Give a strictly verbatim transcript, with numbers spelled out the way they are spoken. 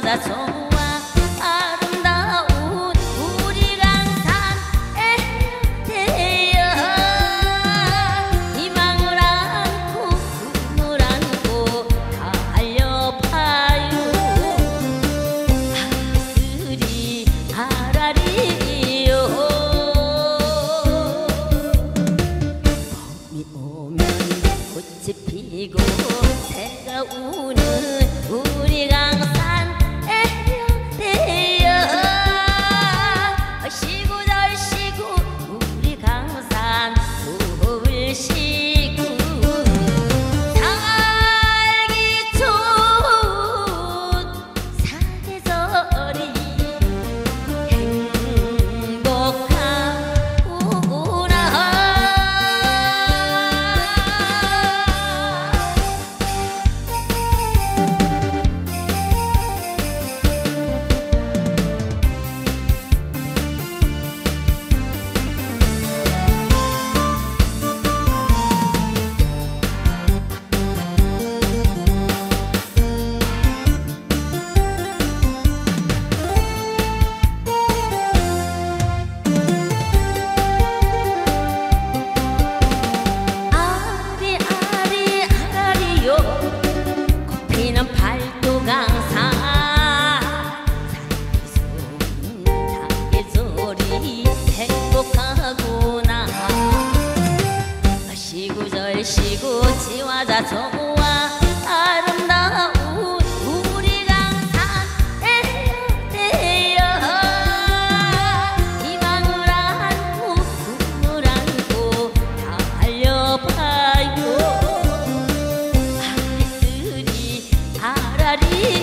지화자 좋아 아름다운 우리 강산 에테여 희망을 안고 꿈을 안고 달려봐요 하늘이 아라리요 봄이 오면 꽃이 피고 새가 우는 우리 강산 에테여 쉬고 절 쉬고 우리 강산 숨을 쉬고 살기 좋은 사계절이 팔도강산 사계절이 행복하구나 쉬고 절 쉬고 지화자 좋아 아름다운 우리 강산 에테여 희망을 안고 꿈을 안고 달려봐요 하늘이 아라리